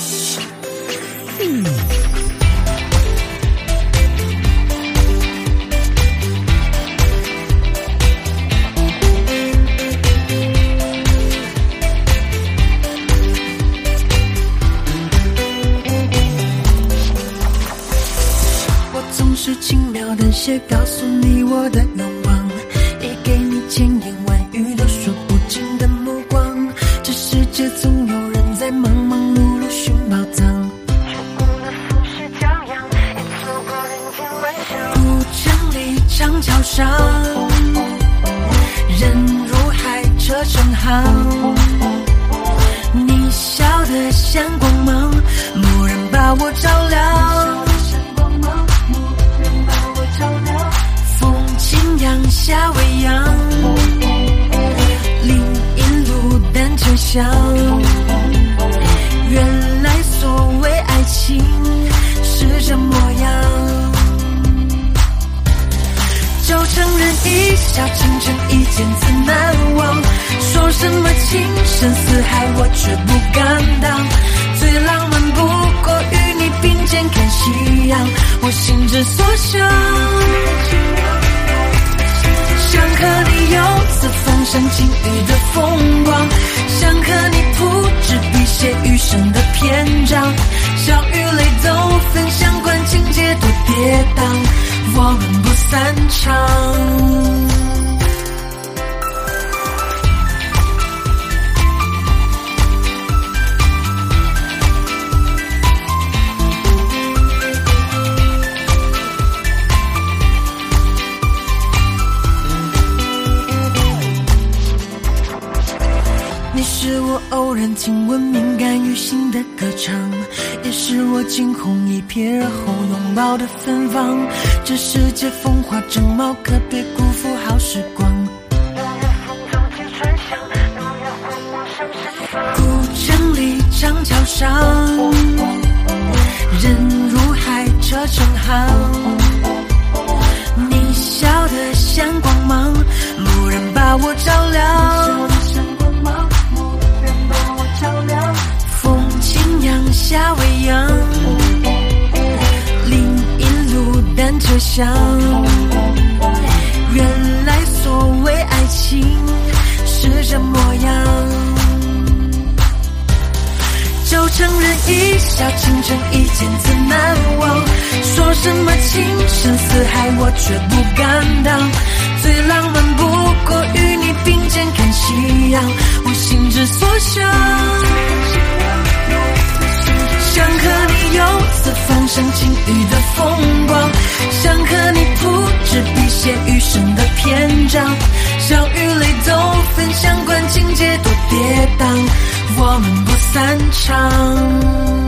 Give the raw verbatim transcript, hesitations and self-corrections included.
是轻描淡写告诉你我的愿望，也给你千言万语都说不尽的目光。这世界总有人在忙忙碌碌寻宝藏，古城里长桥上，人如海车成行，你笑得像光芒，蓦然把我照亮。阳夏未央，林荫路单车厢，原来所谓爱情是这模样。就承认一笑倾城，一见自难忘。说什么情深似海，我却不敢当。最浪漫不过与你并肩看夕阳，我心之所向。想和你游四方赏晴雨的风光，想和你铺纸笔写余生的篇章，笑与泪都分享，管情节多跌宕，我们不散场。你是我偶然听闻敏感于心的歌唱，也是我惊鸿一瞥而后拥抱的芬芳。这世界风华正茂，可别辜负好时光。古城里长桥上，人如海车成行，你笑得像光芒，蓦然把我照亮。阳夏未央，林荫路单车厢，原来所谓爱情是这模样。就承认一笑倾城，一见自难忘。说什么情深似海，我却不敢当。最浪漫不过与你并肩看夕阳，我心之所向。想和你游四方赏晴雨的风光，想和你铺纸笔写余生的篇章，笑与泪都分享，管情节多跌宕，我们不散场。